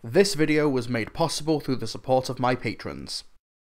This video was made possible through the support of my patrons.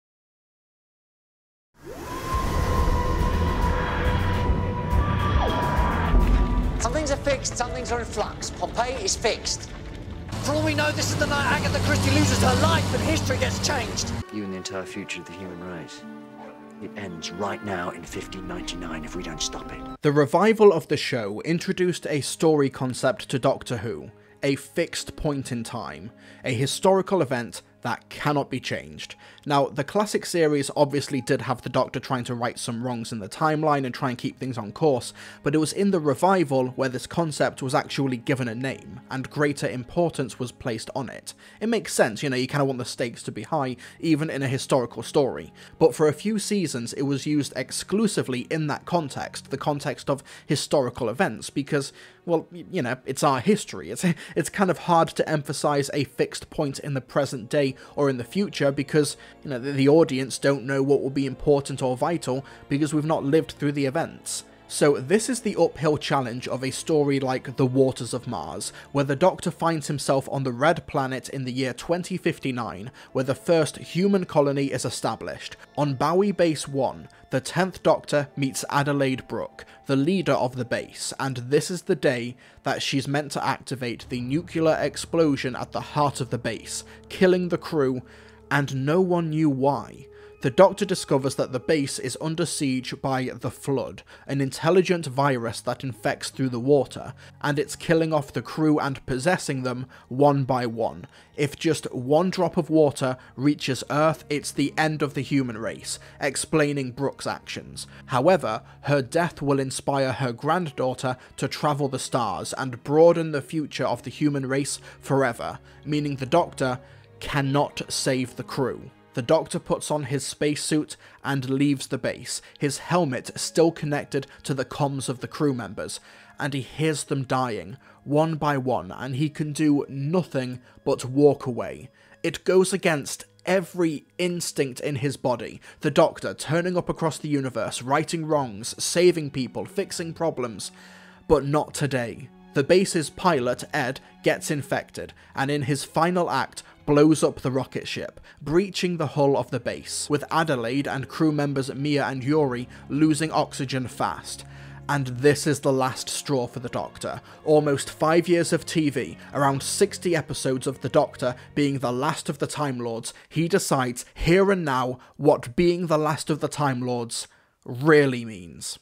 Some things are fixed, some things are in flux. Pompeii is fixed. For all we know, this is the night Agatha Christie loses her life and history gets changed. You and the entire future of the human race. It ends right now in 1599 if we don't stop it. The revival of the show introduced a story concept to Doctor Who, a fixed point in time, a historical event that cannot be changed. Now, the classic series obviously did have the Doctor trying to right some wrongs in the timeline and try and keep things on course, but it was in the revival where this concept was actually given a name, and greater importance was placed on it. It makes sense, you know, you kind of want the stakes to be high, even in a historical story. But for a few seasons, it was used exclusively in that context, the context of historical events, because, well, you know, it's our history. It's kind of hard to emphasize a fixed point in the present day or in the future because, you know, the audience don't know what will be important or vital because we've not lived through the events. So this is the uphill challenge of a story like The Waters of Mars, where the Doctor finds himself on the Red Planet in the year 2059, where the first human colony is established. On Bowie Base 1, the 10th Doctor meets Adelaide Brooke, the leader of the base, and this is the day that she's meant to activate the nuclear explosion at the heart of the base, killing the crew, and no one knew why. The Doctor discovers that the base is under siege by the Flood, an intelligent virus that infects through the water, and it's killing off the crew and possessing them one by one. If just one drop of water reaches Earth, it's the end of the human race, explaining Brooke's actions. However, her death will inspire her granddaughter to travel the stars and broaden the future of the human race forever, meaning the Doctor cannot save the crew. The Doctor puts on his spacesuit and leaves the base, his helmet still connected to the comms of the crew members, and he hears them dying, one by one, and he can do nothing but walk away. It goes against every instinct in his body. The Doctor turning up across the universe, righting wrongs, saving people, fixing problems, but not today. The base's pilot, Ed, gets infected, and in his final act, blows up the rocket ship, breaching the hull of the base, with Adelaide and crew members Mia and Yuri losing oxygen fast. And this is the last straw for the Doctor. Almost 5 years of TV, around 60 episodes of the Doctor being the last of the Time Lords, he decides here and now what being the last of the Time Lords really means.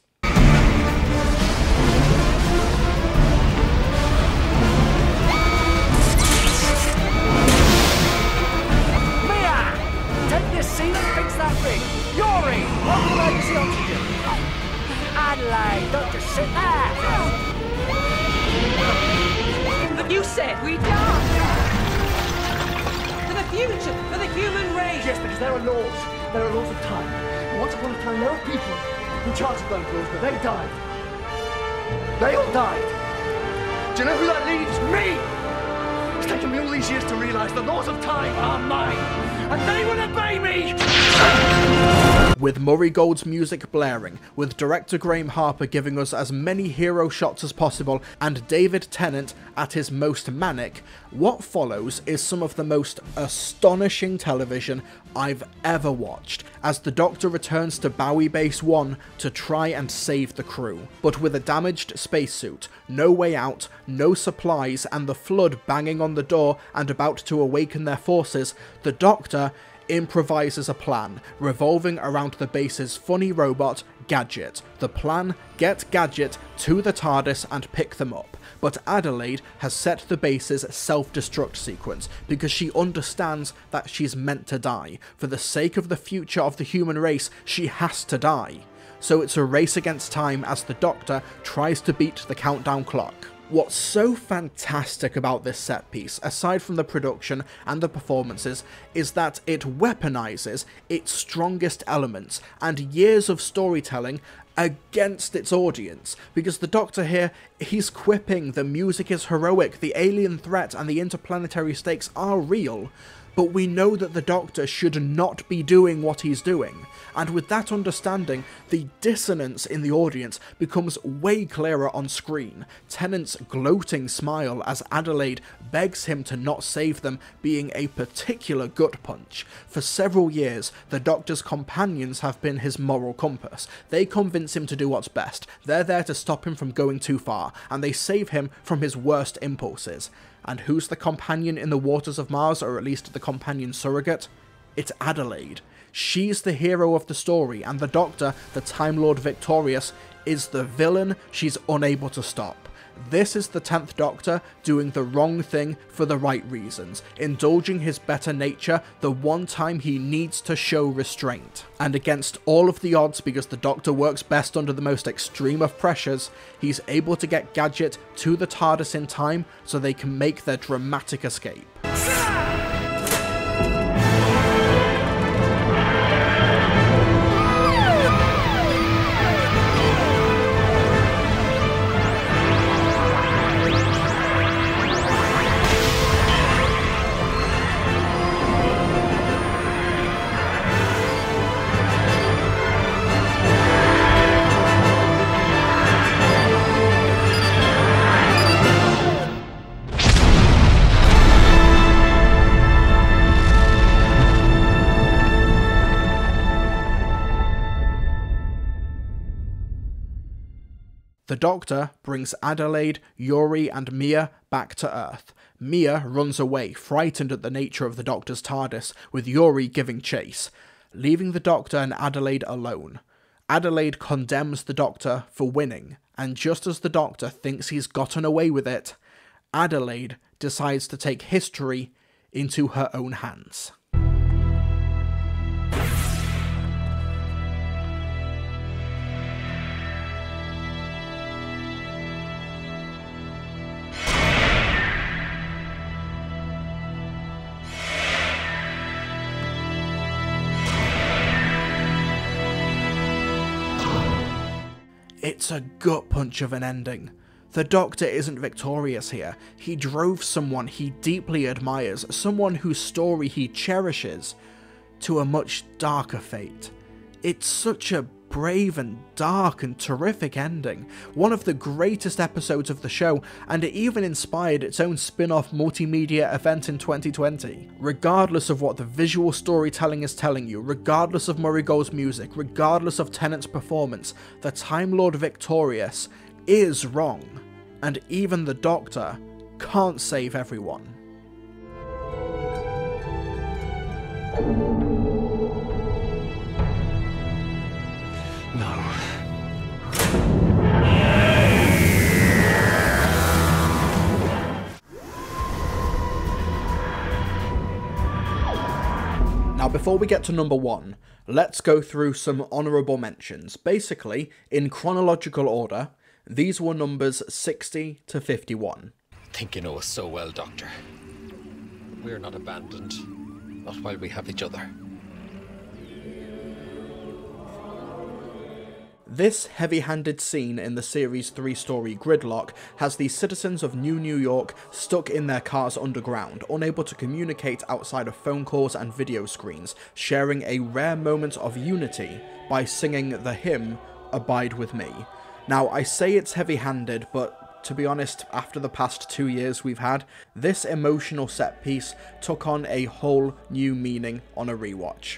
See them fix that ring. Yuri, on the emergency oxygen. Adelaide, don't just sit there. But you said we die. For the future, for the human race. Yes, because there are laws. There are laws of time. Once upon a time, there were people in charge of those laws, but they died. They all died. Do you know who that leaves? Me! It's taken me all these years to realise the laws of time are mine, and they will obey me! With Murray Gold's music blaring, with director Graham Harper giving us as many hero shots as possible, and David Tennant at his most manic, what follows is some of the most astonishing television I've ever watched, as the Doctor returns to Bowie Base 1 to try and save the crew. But with a damaged spacesuit, no way out, no supplies, and the Flood banging on the door and about to awaken their forces, the Doctor improvises a plan, revolving around the base's funny robot, Gadget. The plan: get Gadget to the TARDIS and pick them up. But Adelaide has set the base's self-destruct sequence because she understands that she's meant to die. For the sake of the future of the human race, she has to die. So it's a race against time as the Doctor tries to beat the countdown clock. What's so fantastic about this set piece, aside from the production and the performances, is that it weaponizes its strongest elements and years of storytelling against its audience, because the Doctor here, he's quipping, the music is heroic, the alien threat and the interplanetary stakes are real, but we know that the Doctor should not be doing what he's doing, and with that understanding, the dissonance in the audience becomes way clearer on screen. Tennant's gloating smile as Adelaide begs him to not save them being a particular gut punch. For several years, the Doctor's companions have been his moral compass. They convince him to do what's best, they're there to stop him from going too far, and they save him from his worst impulses. And who's the companion in the waters of Mars, or at least the companion surrogate? It's Adelaide. She's the hero of the story, and the Doctor, the Time Lord victorious, is the villain she's unable to stop. This is the 10th Doctor doing the wrong thing for the right reasons, indulging his better nature the one time he needs to show restraint. And against all of the odds, because the Doctor works best under the most extreme of pressures, he's able to get Gadget to the TARDIS in time so they can make their dramatic escape. The Doctor brings Adelaide, Yuri and Mia back to Earth. Mia runs away, frightened at the nature of the Doctor's TARDIS, with Yuri giving chase, leaving the Doctor and Adelaide alone. Adelaide condemns the Doctor for winning, and just as the Doctor thinks he's gotten away with it, Adelaide decides to take history into her own hands. It's a gut punch of an ending. The Doctor isn't victorious here. He drove someone he deeply admires, someone whose story he cherishes, to a much darker fate. It's such a brave and dark and terrific ending, one of the greatest episodes of the show, and it even inspired its own spin-off multimedia event in 2020. Regardless of what the visual storytelling is telling you, regardless of Murray Gold's music, regardless of Tennant's performance, the Time Lord victorious is wrong, and even the Doctor can't save everyone. Now, before we get to number 1, let's go through some honourable mentions. Basically, in chronological order, these were numbers 60 to 51. I think you know us so well, Doctor. We're not abandoned, not while we have each other. This heavy-handed scene in the series' 3-story gridlock has the citizens of New York stuck in their cars underground, unable to communicate outside of phone calls and video screens, sharing a rare moment of unity by singing the hymn, Abide With Me. Now, I say it's heavy-handed, but to be honest, after the past 2 years we've had, this emotional set piece took on a whole new meaning on a rewatch.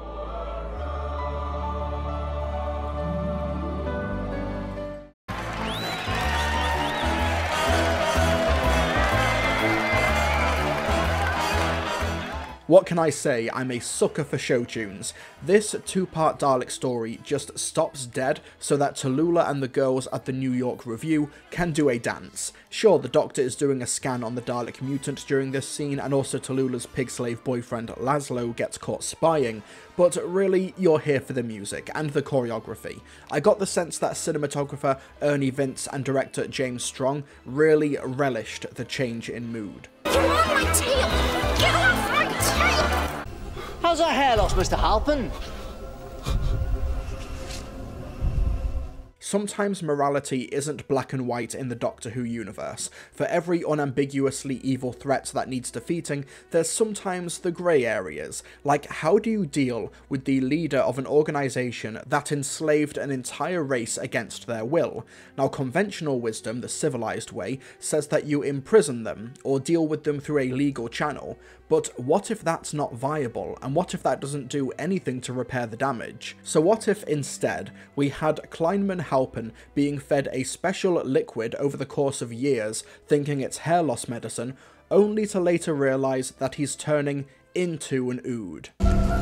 What can I say, I'm a sucker for show tunes. This 2-part Dalek story just stops dead so that Tallulah and the girls at the New York Review can do a dance. Sure, the Doctor is doing a scan on the Dalek mutant during this scene, and also Tallulah's pig-slave boyfriend Laszlo gets caught spying, but really, you're here for the music and the choreography. I got the sense that cinematographer Ernie Vince and director James Strong really relished the change in mood. You're on my tail! Get off my tail! How's our hair loss, Mr. Halpin? Sometimes morality isn't black and white in the Doctor Who universe. For every unambiguously evil threat that needs defeating, there's sometimes the grey areas. Like, how do you deal with the leader of an organisation that enslaved an entire race against their will? Now, conventional wisdom, the civilised way, says that you imprison them, or deal with them through a legal channel. But what if that's not viable, and what if that doesn't do anything to repair the damage? So what if instead we had Kleinman Halpin being fed a special liquid over the course of years, thinking it's hair loss medicine, only to later realise that he's turning into an ood?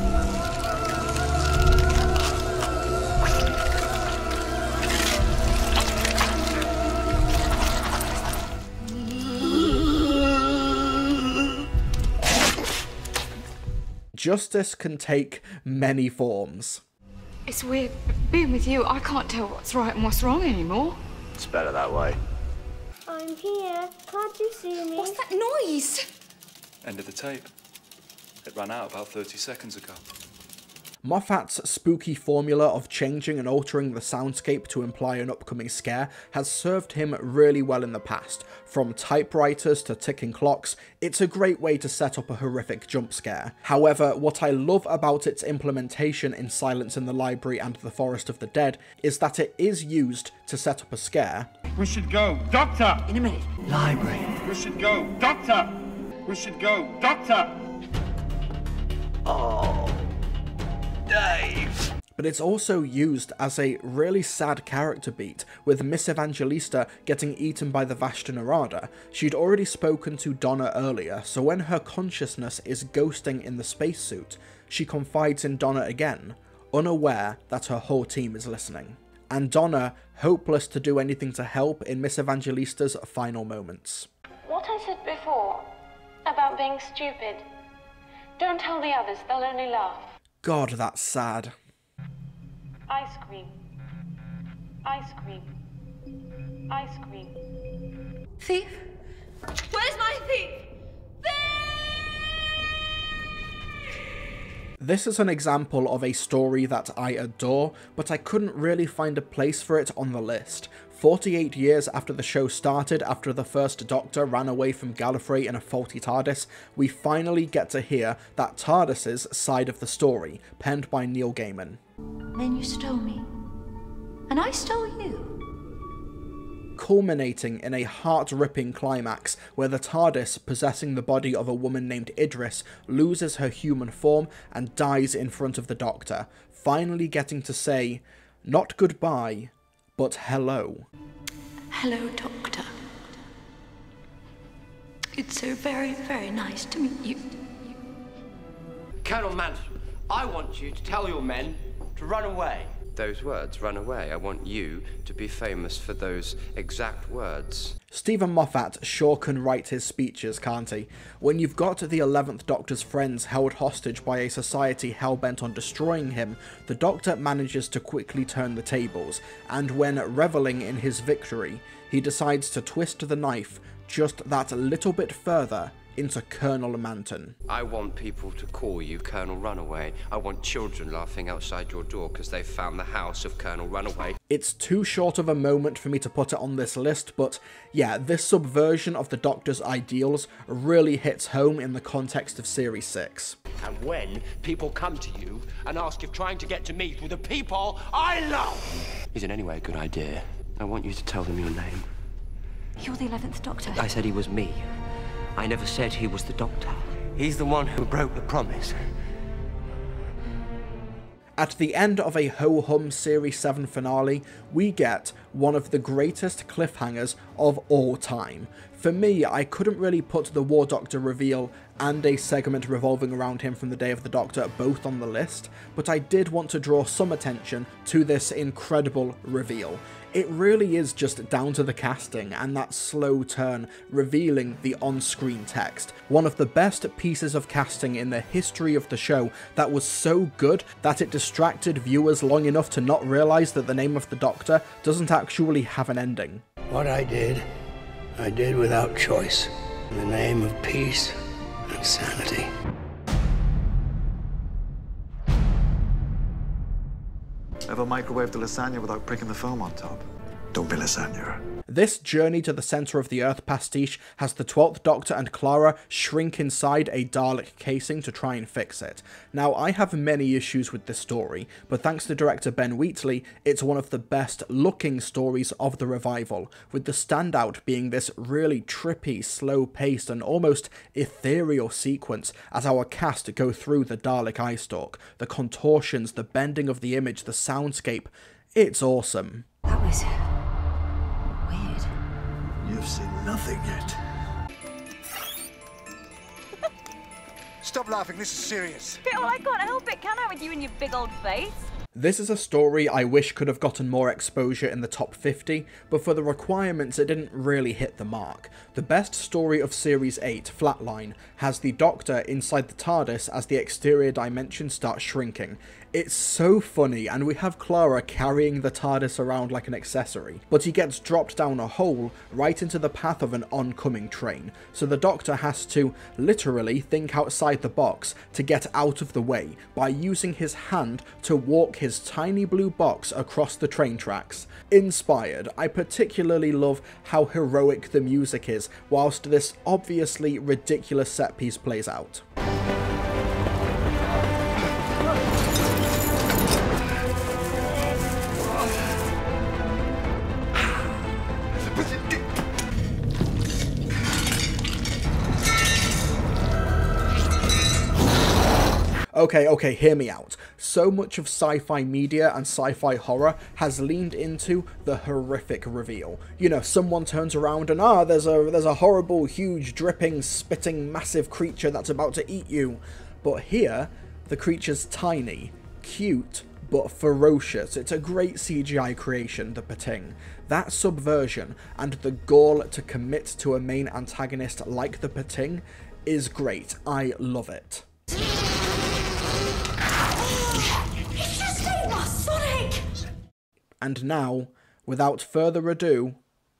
Justice can take many forms. It's weird being with you. I can't tell what's right and what's wrong anymore. It's better that way. I'm here. Can't you see me? What's that noise? End of the tape. It ran out about 30 seconds ago. Moffat's spooky formula of changing and altering the soundscape to imply an upcoming scare has served him really well in the past. From typewriters to ticking clocks, it's a great way to set up a horrific jump scare. However, what I love about its implementation in Silence in the Library and The Forest of the Dead is that it is used to set up a scare. We should go, Doctor! In a minute. Library. We should go, Doctor! We should go, Doctor! Oh, Dave! But it's also used as a really sad character beat, with Miss Evangelista getting eaten by the Vashta Nerada. She'd already spoken to Donna earlier, so when her consciousness is ghosting in the spacesuit, she confides in Donna again, unaware that her whole team is listening. And Donna, hopeless to do anything to help in Miss Evangelista's final moments. What I said before about being stupid. Don't tell the others, they'll only laugh. God, that's sad. Ice cream. Ice cream. Ice cream. Thief? Where's my thief? This is an example of a story that I adore, but I couldn't really find a place for it on the list. 48 years after the show started, after the first Doctor ran away from Gallifrey in a faulty TARDIS, we finally get to hear that TARDIS's side of the story, penned by Neil Gaiman. Then you stole me. And I stole you. Culminating in a heart-ripping climax where the TARDIS, possessing the body of a woman named Idris, loses her human form and dies in front of the Doctor, finally getting to say, not goodbye, but hello. Hello, Doctor. It's so very, very nice to meet you. Colonel Manson, I want you to tell your men to run away. Those words, run away. I want you to be famous for those exact words. Stephen Moffat sure can write his speeches, can't he? When you've got the 11th Doctor's friends held hostage by a society hell-bent on destroying him, the Doctor manages to quickly turn the tables, and when reveling in his victory, he decides to twist the knife just that little bit further into Colonel Manton. I want people to call you Colonel Runaway. I want children laughing outside your door because they've found the house of Colonel Runaway. It's too short of a moment for me to put it on this list, but yeah, this subversion of the Doctor's ideals really hits home in the context of Series 6. And when people come to you and ask if trying to get to meet with the people I love is in any way a good idea, I want you to tell them your name. You're the 11th Doctor. I said he was me. I never said he was the Doctor. He's the one who broke the promise. At the end of a ho-hum Series 7 finale, we get one of the greatest cliffhangers of all time. For me, I couldn't really put the War Doctor reveal and a segment revolving around him from the Day of the Doctor both on the list, but I did want to draw some attention to this incredible reveal. It really is just down to the casting and that slow turn revealing the on-screen text. One of the best pieces of casting in the history of the show that was so good that it distracted viewers long enough to not realise that the name of the Doctor doesn't actually have an ending. What I did without choice, in the name of peace and sanity. Ever microwave the lasagna without pricking the foam on top? Don't be lasagna. This Journey to the Centre of the Earth pastiche has the 12th Doctor and Clara shrink inside a Dalek casing to try and fix it. Now, I have many issues with this story, but thanks to director Ben Wheatley, it's one of the best looking stories of the revival, with the standout being this really trippy, slow-paced and almost ethereal sequence as our cast go through the Dalek eye stalk. The contortions, the bending of the image, the soundscape. It's awesome. That was... You've seen nothing yet. Stop laughing, this is serious. Well, I can't help it, can I, with you and your big old face? This is a story I wish could have gotten more exposure in the top 50, but for the requirements it didn't really hit the mark. The best story of Series 8, Flatline, has the Doctor inside the TARDIS as the exterior dimensions start shrinking. It's so funny, and we have Clara carrying the TARDIS around like an accessory, but he gets dropped down a hole right into the path of an oncoming train, so the Doctor has to literally think outside the box to get out of the way by using his hand to walk his tiny blue box across the train tracks. Inspired, I particularly love how heroic the music is whilst this obviously ridiculous set piece plays out. Okay, hear me out. So much of sci-fi media and sci-fi horror has leaned into the horrific reveal. You know, someone turns around and there's a horrible, huge, dripping, spitting, massive creature that's about to eat you. But here, the creature's tiny, cute, but ferocious. It's a great CGI creation, the Pating. That subversion and the gall to commit to a main antagonist like the Pating is great. I love it. And now, without further ado...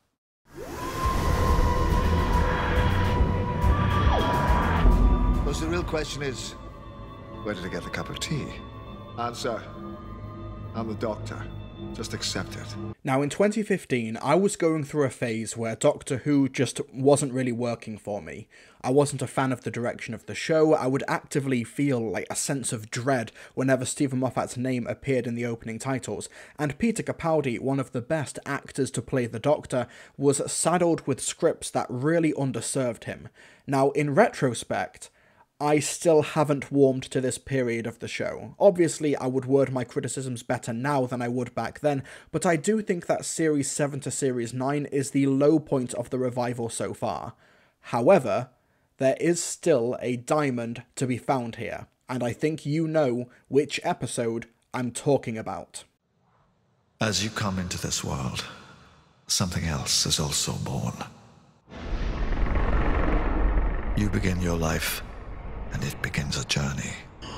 Because the real question is, where did I get the cup of tea? Answer, I'm the Doctor. Just accept it. Now, in 2015, I was going through a phase where Doctor Who just wasn't really working for me. I wasn't a fan of the direction of the show. I would actively feel like a sense of dread whenever Stephen Moffat's name appeared in the opening titles, and Peter Capaldi, one of the best actors to play the Doctor, was saddled with scripts that really underserved him. Now, in retrospect, I still haven't warmed to this period of the show. Obviously, I would word my criticisms better now than I would back then, but I do think that Series 7 to Series 9 is the low point of the revival so far. However, there is still a diamond to be found here, and I think you know which episode I'm talking about. As you come into this world, something else is also born. You begin your life, and it begins a journey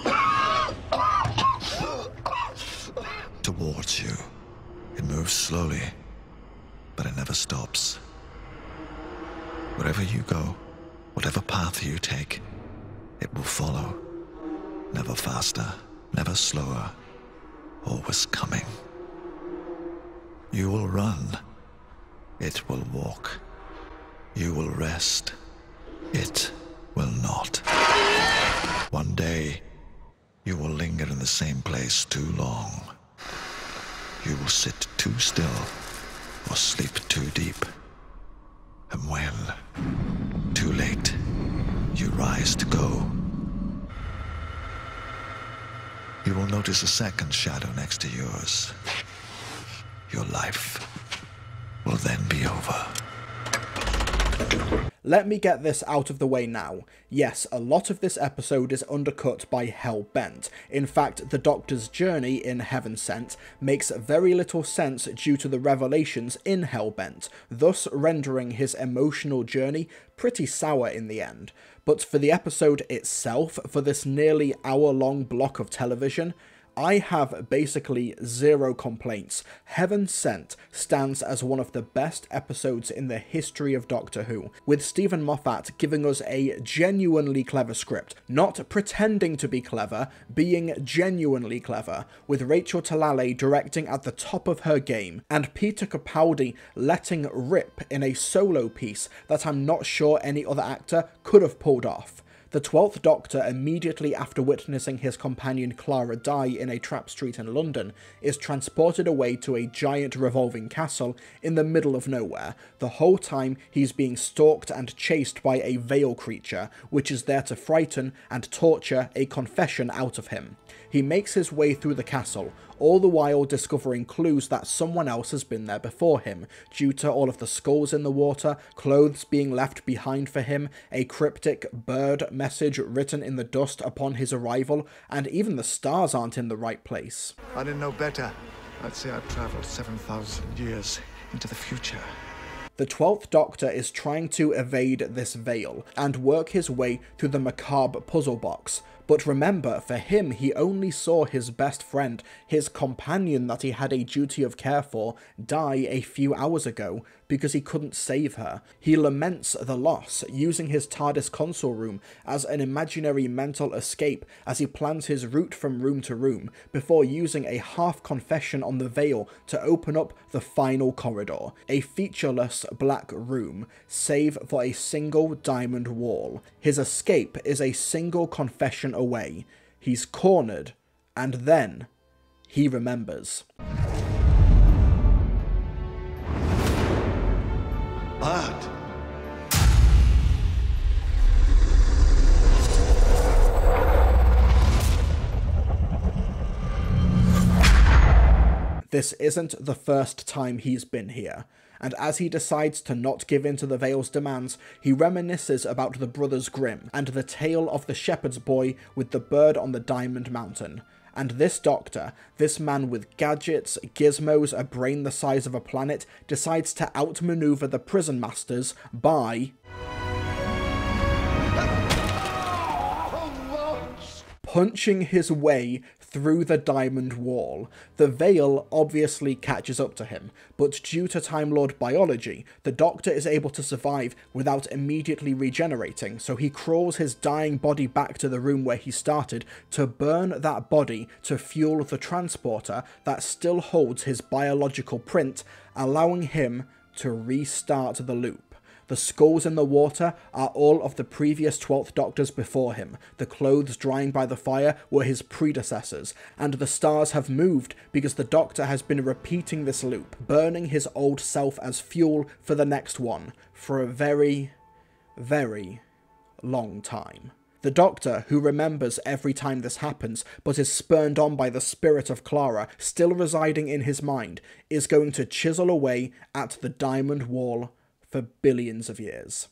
towards you. It moves slowly, but it never stops. Wherever you go, whatever path you take, it will follow. Never faster, never slower, always coming. You will run, it will walk. You will rest, it will not. One day, you will linger in the same place too long. You will sit too still or sleep too deep. And when, too late, you rise to go, you will notice a second shadow next to yours. Your life will then be over. Let me get this out of the way now. Yes, a lot of this episode is undercut by Hell Bent. In fact, the Doctor's journey in Heaven Sent makes very little sense due to the revelations in Hell Bent, thus rendering his emotional journey pretty sour in the end. But for the episode itself, for this nearly hour-long block of television, I have basically zero complaints. Heaven Sent stands as one of the best episodes in the history of Doctor Who, with Stephen Moffat giving us a genuinely clever script, not pretending to be clever, being genuinely clever, with Rachel Talalay directing at the top of her game, and Peter Capaldi letting rip in a solo piece that I'm not sure any other actor could have pulled off. The 12th Doctor, immediately after witnessing his companion Clara die in a trap street in London, is transported away to a giant revolving castle in the middle of nowhere. The whole time he's being stalked and chased by a veil creature, which is there to frighten and torture a confession out of him. He makes his way through the castle, all the while discovering clues that someone else has been there before him, due to all of the skulls in the water, clothes being left behind for him, a cryptic bird message written in the dust upon his arrival, and even the stars aren't in the right place. I didn't know better. I'd say I've travelled 7,000 years into the future. The 12th Doctor is trying to evade this veil and work his way through the macabre puzzle box. But remember, for him, he only saw his best friend, his companion that he had a duty of care for, die a few hours ago because he couldn't save her. He laments the loss, using his TARDIS console room as an imaginary mental escape as he plans his route from room to room, before using a half-confession on the veil to open up the final corridor, a featureless black room, save for a single diamond wall. His escape is a single confession away. He's cornered, and then he remembers. But this isn't the first time he's been here, and as he decides to not give in to the Veil's demands, he reminisces about the Brothers Grimm and the tale of the shepherd's boy with the bird on the Diamond Mountain. And this Doctor, this man with gadgets, gizmos, a brain the size of a planet, decides to outmaneuver the prison masters by punching his way through the diamond wall. The Veil obviously catches up to him, but due to Time Lord biology, the Doctor is able to survive without immediately regenerating, so he crawls his dying body back to the room where he started to burn that body to fuel the transporter that still holds his biological print, allowing him to restart the loop. The skulls in the water are all of the previous 12th Doctors before him, the clothes drying by the fire were his predecessors, and the stars have moved because the Doctor has been repeating this loop, burning his old self as fuel for the next one, for a very, very long time. The Doctor, who remembers every time this happens, but is spurned on by the spirit of Clara, still residing in his mind, is going to chisel away at the Diamond Wall for billions of years.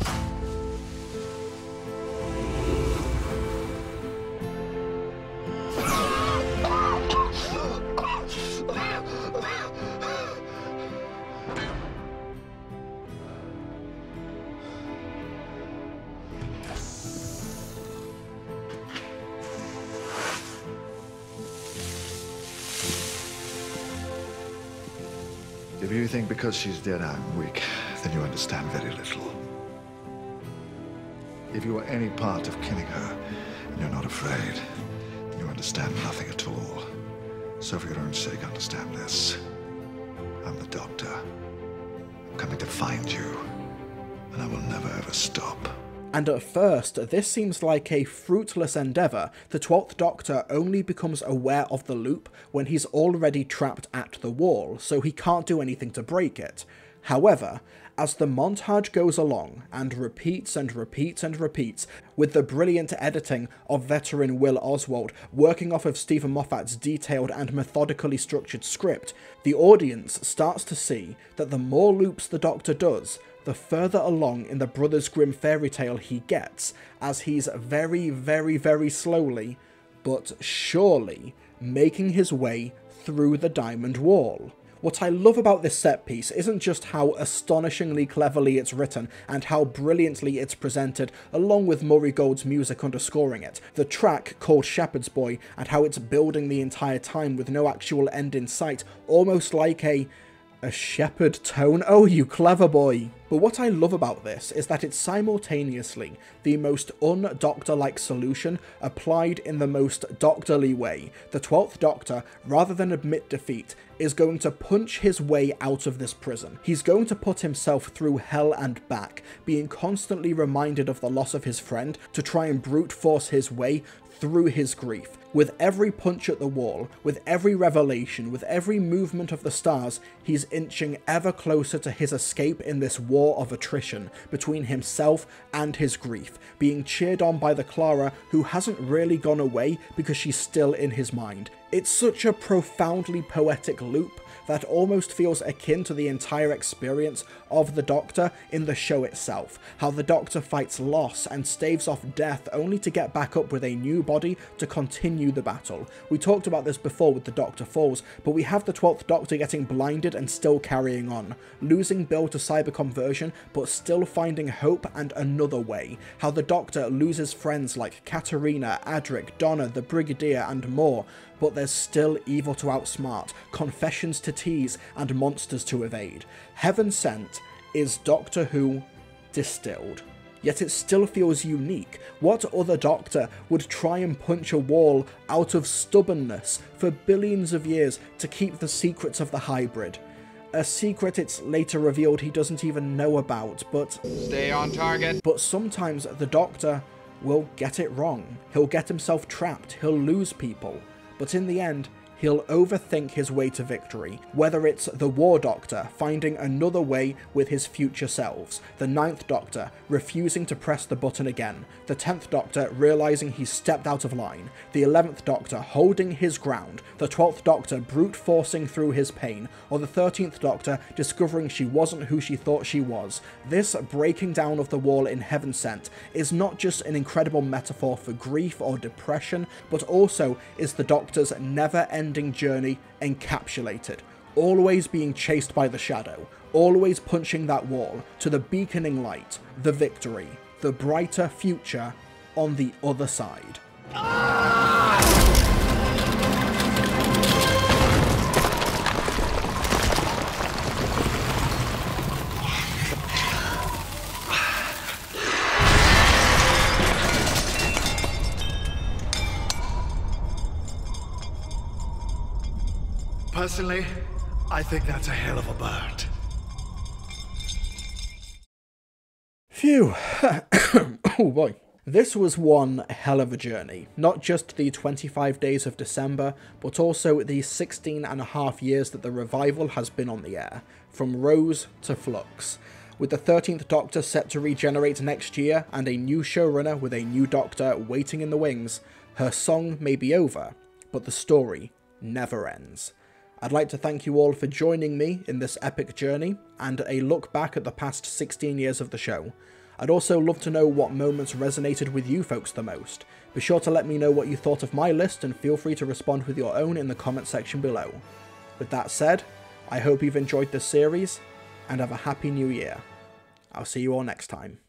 If you think because she's dead I'm weak, then you understand very little. If you are any part of killing her, and you're not afraid, then you understand nothing at all. So for your own sake, understand this. I'm the Doctor. I'm coming to find you, and I will never ever stop. And at first, this seems like a fruitless endeavour. The 12th Doctor only becomes aware of the loop when he's already trapped at the wall, so he can't do anything to break it. However, as the montage goes along and repeats and repeats and repeats, with the brilliant editing of veteran Will Oswald working off of Stephen Moffat's detailed and methodically structured script, the audience starts to see that the more loops the Doctor does, the further along in the Brothers Grimm fairy tale he gets, as he's very, very, very slowly, but surely, making his way through the Diamond Wall. What I love about this set piece isn't just how astonishingly cleverly it's written and how brilliantly it's presented, along with Murray Gold's music underscoring it, the track called Shepherd's Boy, and how it's building the entire time with no actual end in sight, almost like a shepherd tone. Oh, you clever boy. But what I love about this is that it's simultaneously the most un-Doctor-like solution applied in the most Doctorly way. The 12th Doctor, rather than admit defeat, is going to punch his way out of this prison. He's going to put himself through hell and back, being constantly reminded of the loss of his friend to try and brute force his way through his grief. With every punch at the wall, with every revelation, with every movement of the stars, he's inching ever closer to his escape in this war of attrition between himself and his grief, being cheered on by the Clara who hasn't really gone away because she's still in his mind. It's such a profoundly poetic loop that almost feels akin to the entire experience of the Doctor in the show itself. How the Doctor fights loss and staves off death only to get back up with a new body to continue the battle. We talked about this before with the Doctor Falls, but we have the 12th Doctor getting blinded and still carrying on, losing Bill to cyberconversion but still finding hope and another way. How the Doctor loses friends like Katarina, Adric, Donna, the Brigadier and more, but there's still evil to outsmart, confessions to tease, and monsters to evade. Heaven Sent is Doctor Who distilled. Yet it still feels unique. What other Doctor would try and punch a wall out of stubbornness for billions of years to keep the secrets of the hybrid? A secret it's later revealed he doesn't even know about, but... Stay on target. But sometimes the Doctor will get it wrong. He'll get himself trapped, he'll lose people. But in the end, he'll overthink his way to victory, whether it's the War Doctor finding another way with his future selves, the 9th Doctor refusing to press the button again, the 10th Doctor realising he's stepped out of line, the 11th Doctor holding his ground, the 12th Doctor brute forcing through his pain, or the 13th Doctor discovering she wasn't who she thought she was. This breaking down of the wall in Heaven Sent is not just an incredible metaphor for grief or depression, but also is the Doctor's never-ending journey encapsulated, always being chased by the shadow, always punching that wall to the beaconing light, the victory, the brighter future on the other side. Personally, I think that's a hell of a bird. Phew. Oh boy. This was one hell of a journey. Not just the 25 days of December, but also the 16.5 years that the revival has been on the air, from Rose to Flux. With the 13th Doctor set to regenerate next year, and a new showrunner with a new Doctor waiting in the wings, her song may be over, but the story never ends. I'd like to thank you all for joining me in this epic journey, and a look back at the past 16 years of the show. I'd also love to know what moments resonated with you folks the most. Be sure to let me know what you thought of my list, and feel free to respond with your own in the comment section below. With that said, I hope you've enjoyed this series, and have a happy new year. I'll see you all next time.